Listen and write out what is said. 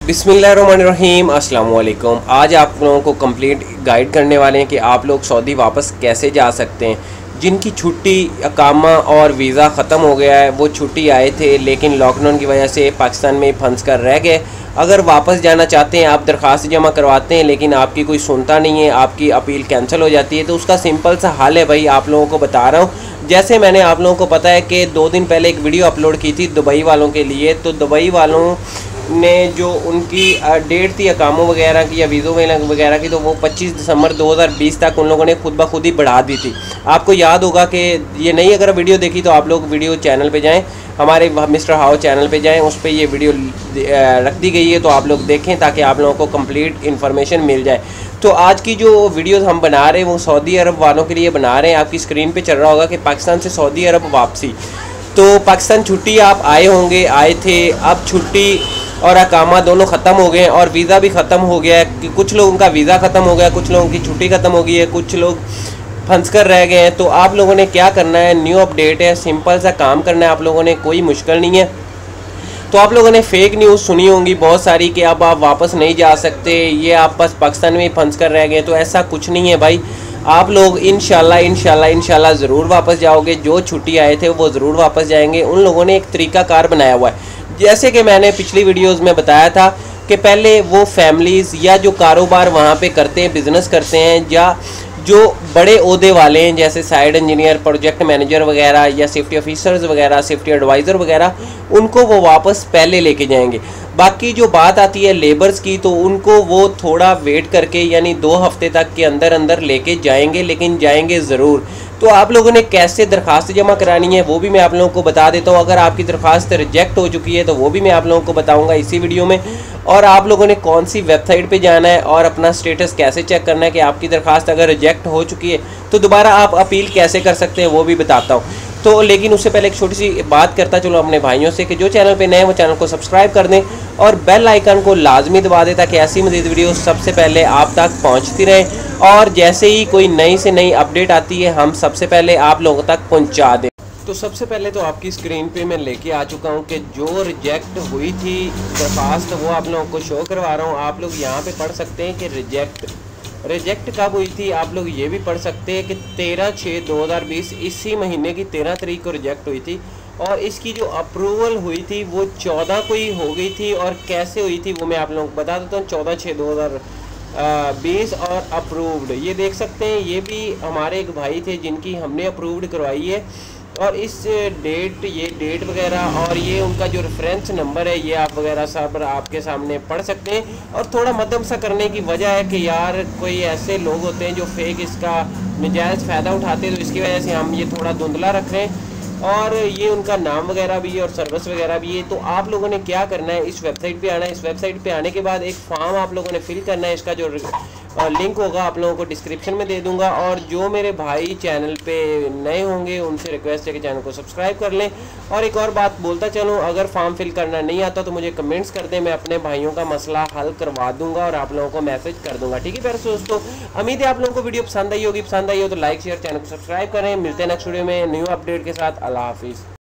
बिस्मिल्लाहिर्रहमानिर्रहीम, अस्सलाम वालेकुम। आज आप लोगों को कंप्लीट गाइड करने वाले हैं कि आप लोग सऊदी वापस कैसे जा सकते हैं। जिनकी छुट्टी अकामा और वीज़ा ख़त्म हो गया है, वो छुट्टी आए थे लेकिन लॉकडाउन की वजह से पाकिस्तान में फंस कर रह गए। अगर वापस जाना चाहते हैं, आप दरख्वास्त जमा करवाते हैं लेकिन आपकी कोई सुनता नहीं है, आपकी अपील कैंसिल हो जाती है, तो उसका सिंपल सा हल है भाई, आप लोगों को बता रहा हूँ। जैसे मैंने आप लोगों को पता है कि 2 दिन पहले एक वीडियो अपलोड की थी दुबई वालों के लिए, तो दुबई वालों ने जो उनकी डेट थी अकामों वगैरह की या वीज़ो वगैरह की, तो वो 25 दिसंबर 2020 तक उन लोगों ने खुद ब खुद ही बढ़ा दी थी। आपको याद होगा कि ये नहीं, अगर वीडियो देखी तो आप लोग वीडियो चैनल पे जाएं, हमारे मिस्टर हाउ चैनल पे जाएं, उस पर ये वीडियो रख दी गई है, तो आप लोग देखें ताकि आप लोगों को कंप्लीट इन्फॉर्मेशन मिल जाए। तो आज की जो वीडियोस हम बना रहे हैं वो सऊदी अरब वालों के लिए बना रहे हैं। आपकी स्क्रीन पे चल रहा होगा कि पाकिस्तान से सऊदी अरब वापसी। तो पाकिस्तान छुट्टी आप आए होंगे, आए थे, अब छुट्टी और अकामा दोनों ख़त्म हो गए हैं और वीज़ा भी ख़त्म हो गया है कि कुछ लोगों का वीज़ा ख़त्म हो गया, कुछ लोगों की छुट्टी ख़त्म हो गई है, कुछ लोग फंस कर रह गए हैं। तो आप लोगों ने क्या करना है, न्यू अपडेट है, सिंपल सा काम करना है आप लोगों ने, कोई मुश्किल नहीं है। तो आप लोगों ने फेक न्यूज़ सुनी होंगी बहुत सारी कि अब आप वापस नहीं जा सकते, ये आप बस पाकिस्तान में ही फंस कर रह गए। तो ऐसा कुछ नहीं है भाई, आप लोग इंशाल्लाह ज़रूर वापस जाओगे। जो छुट्टी आए थे वो ज़रूर वापस जाएंगे। उन लोगों ने एक तरीक़ाकार बनाया हुआ है, जैसे कि मैंने पिछली वीडियोज़ में बताया था कि पहले वो फैमिलीज़ या जो कारोबार वहाँ पे करते हैं, बिज़नेस करते हैं, या जो बड़े ओहदे वाले हैं जैसे साइड इंजीनियर, प्रोजेक्ट मैनेजर वगैरह या सेफ्टी ऑफिसर्स वगैरह, सेफ्टी एडवाइज़र वगैरह, उनको वो वापस पहले लेके जाएंगे। बाकी जो बात आती है लेबर्स की, तो उनको वो थोड़ा वेट करके यानी 2 हफ्ते तक के अंदर अंदर लेके जाएंगे, लेकिन जाएंगे ज़रूर। तो आप लोगों ने कैसे दरख्वास्त जमा करानी है वो भी मैं आप लोगों को बता देता हूँ। अगर आपकी दरख्वास्त रिजेक्ट हो चुकी है तो वो भी मैं आप लोगों को बताऊँगा इसी वीडियो में। और आप लोगों ने कौन सी वेबसाइट पे जाना है और अपना स्टेटस कैसे चेक करना है कि आपकी दरख्वास्त अगर रिजेक्ट हो चुकी है तो दोबारा आप अपील कैसे कर सकते हैं वो भी बताता हूँ। तो लेकिन उससे पहले एक छोटी सी बात करता चलो अपने भाइयों से कि जो चैनल पे नए हैं वो चैनल को सब्सक्राइब कर दें और बेल आइकन को लाजमी दबा दें ताकि ऐसी मज़ीद वीडियो सबसे पहले आप तक पहुंचती रहे और जैसे ही कोई नई से नई अपडेट आती है हम सबसे पहले आप लोगों तक पहुंचा दें। तो सबसे पहले तो आपकी स्क्रीन पे मैं लेके आ चुका हूँ कि जो रिजेक्ट हुई थी दरख्वास्त वो आप लोगों को शो करवा रहा हूँ। आप लोग यहाँ पे पढ़ सकते हैं कि रिजेक्ट कब हुई थी। आप लोग ये भी पढ़ सकते हैं कि 13/6/2020 इसी महीने की 13 तारीख को रिजेक्ट हुई थी और इसकी जो अप्रूवल हुई थी वो 14 को ही हो गई थी। और कैसे हुई थी वो मैं आप लोगों को बता देता हूँ। 14/6/2020 और अप्रूव्ड, ये देख सकते हैं, ये भी हमारे एक भाई थे जिनकी हमने अप्रूव्ड करवाई है। और इस ये डेट वगैरह और ये उनका जो रेफरेंस नंबर है ये आप वगैरह सब आपके सामने पढ़ सकते हैं। और थोड़ा मध्यम सा करने की वजह है कि यार कोई ऐसे लोग होते हैं जो फेक इसका नजायज़ फ़ायदा उठाते हैं, तो इसकी वजह से हम ये थोड़ा धुंधला रख रहे हैं। और ये उनका नाम वगैरह भी है और सर्विस वगैरह भी है। तो आप लोगों ने क्या करना है, इस वेबसाइट पे आना है। इस वेबसाइट पे आने के बाद एक फॉर्म आप लोगों ने फिल करना है। इसका जो लिंक होगा आप लोगों को डिस्क्रिप्शन में दे दूंगा। और जो मेरे भाई चैनल पे नए होंगे उनसे रिक्वेस्ट है कि चैनल को सब्सक्राइब कर लें। और एक और बात बोलता चलूँ, अगर फॉर्म फिल करना नहीं आता तो मुझे कमेंट्स कर दें, मैं अपने भाइयों का मसला हल करवा दूंगा और आप लोगों को मैसेज कर दूंगा। ठीक है प्यारे दोस्तों, उम्मीद है आप लोगों को वीडियो पसंद आई होगी। पसंद आई हो तो लाइक शेयर, चैनल को सब्सक्राइब करें। मिलते हैं नेक्स्ट वीडियो में न्यू अपडेट के साथ। अल्लाह हाफिज़।